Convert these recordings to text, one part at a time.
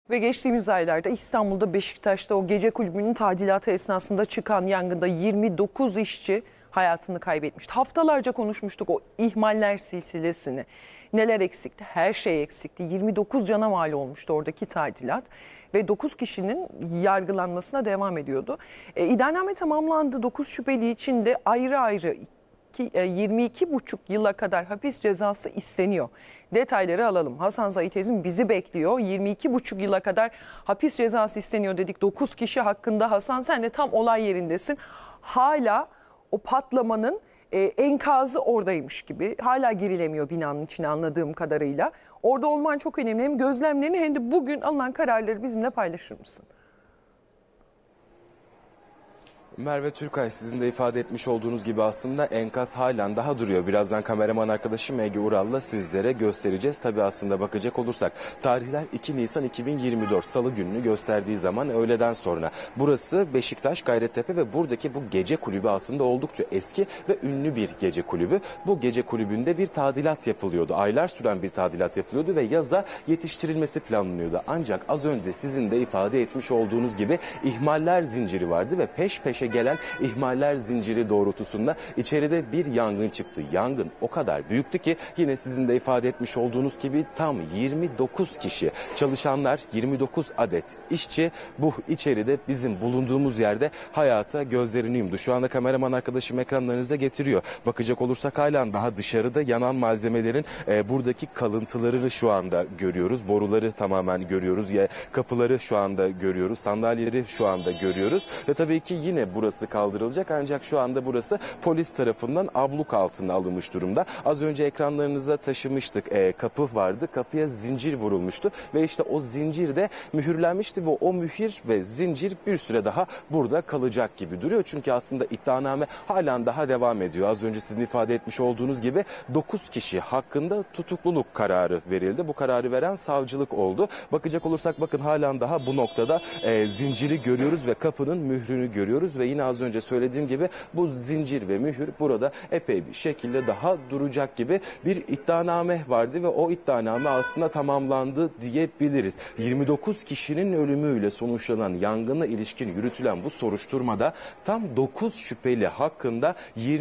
Ve geçtiğimiz aylarda İstanbul'da Beşiktaş'ta o gece kulübünün tadilatı esnasında çıkan yangında 29 işçi hayatını kaybetmişti. Haftalarca konuşmuştuk o ihmaller silsilesini. Neler eksikti? Her şey eksikti. 29 cana mal olmuştu oradaki tadilat ve 9 kişinin yargılanmasına devam ediyordu. İddianame tamamlandı. 9 şüpheli için de ayrı ayrı 22,5 yıla kadar hapis cezası isteniyor. Detayları alalım. Hasan Zahitezin bizi bekliyor. 22,5 yıla kadar hapis cezası isteniyor dedik. 9 kişi hakkında. Hasan, sen de tam olay yerindesin. Hala o patlamanın enkazı oradaymış gibi. Hala girilemiyor binanın içine anladığım kadarıyla. Orada olman çok önemli. Hem gözlemlerini hem de bugün alınan kararları bizimle paylaşır mısın? Merve Türkay, sizin de ifade etmiş olduğunuz gibi aslında enkaz halen daha duruyor. Birazdan kameraman arkadaşım Ege Ural'la sizlere göstereceğiz. Tabii aslında bakacak olursak tarihler 2 Nisan 2024 Salı gününü gösterdiği zaman öğleden sonra. Burası Beşiktaş, Gayrettepe ve buradaki bu gece kulübü aslında oldukça eski ve ünlü bir gece kulübü. Bu gece kulübünde bir tadilat yapılıyordu. Aylar süren bir tadilat yapılıyordu ve yaza yetiştirilmesi planlanıyordu. Ancak az önce sizin de ifade etmiş olduğunuz gibi ihmaller zinciri vardı ve peş peşe gelen ihmaller zinciri doğrultusunda içeride bir yangın çıktı. Yangın o kadar büyüktü ki yine sizin de ifade etmiş olduğunuz gibi tam 29 kişi çalışanlar, 29 adet işçi bu içeride bizim bulunduğumuz yerde hayata gözlerini yumdu. Şu anda kameraman arkadaşım ekranlarınıza getiriyor. Bakacak olursak halen daha dışarıda yanan malzemelerin buradaki kalıntılarını şu anda görüyoruz. Boruları tamamen görüyoruz. Kapıları şu anda görüyoruz. Sandalyeleri şu anda görüyoruz. Ve tabii ki yine burası kaldırılacak, ancak şu anda burası polis tarafından abluk altına alınmış durumda. Az önce ekranlarınıza taşımıştık. Kapı vardı. Kapıya zincir vurulmuştu ve işte o zincir de mühürlenmişti ve o mühür ve zincir bir süre daha burada kalacak gibi duruyor. Çünkü aslında iddianame halen daha devam ediyor. Az önce sizin ifade etmiş olduğunuz gibi 9 kişi hakkında tutukluluk kararı verildi. Bu kararı veren savcılık oldu. Bakacak olursak bakın halen daha bu noktada zinciri görüyoruz ve kapının mührünü görüyoruz ve yine az önce söylediğim gibi bu zincir ve mühür burada epey bir şekilde daha duracak gibi bir iddianame vardı ve o iddianame aslında tamamlandı diyebiliriz. 29 kişinin ölümüyle sonuçlanan yangına ilişkin yürütülen bu soruşturmada tam 9 şüpheli hakkında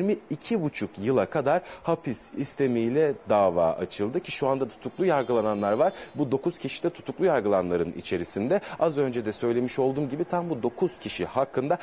22,5 yıla kadar hapis istemiyle dava açıldı ki şu anda tutuklu yargılananlar var. Bu 9 kişi de tutuklu yargılananların içerisinde. Az önce de söylemiş olduğum gibi tam bu 9 kişi hakkında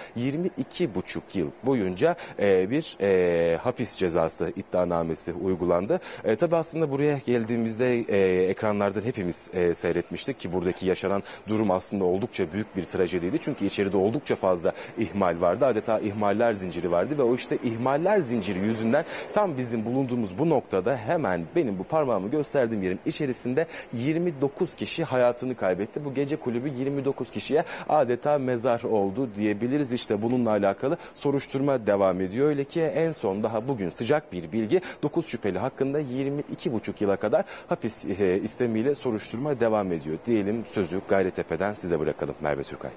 22,5 yıl boyunca bir hapis cezası iddianamesi uygulandı. Tabii aslında buraya geldiğimizde ekranlardan hepimiz seyretmiştik ki buradaki yaşanan durum aslında oldukça büyük bir trajediydi. Çünkü içeride oldukça fazla ihmal vardı. Adeta ihmaller zinciri vardı ve o işte ihmaller zinciri yüzünden tam bizim bulunduğumuz bu noktada hemen benim bu parmağımı gösterdiğim yerin içerisinde 29 kişi hayatını kaybetti. Bu gece kulübü 29 kişiye adeta mezar oldu diyebiliriz. İşte bununla alakalı soruşturma devam ediyor. Öyle ki en son daha bugün sıcak bir bilgi, 9 şüpheli hakkında 22,5 yıla kadar hapis istemiyle soruşturma devam ediyor. Diyelim sözü Gayrettepe'den size bırakalım Merve Türkay.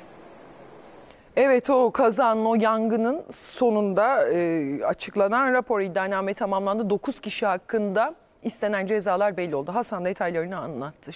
Evet, o kazanın, o yangının sonunda açıklanan rapor, iddianame tamamlandı. 9 kişi hakkında istenen cezalar belli oldu. Hasan detaylarını anlattı.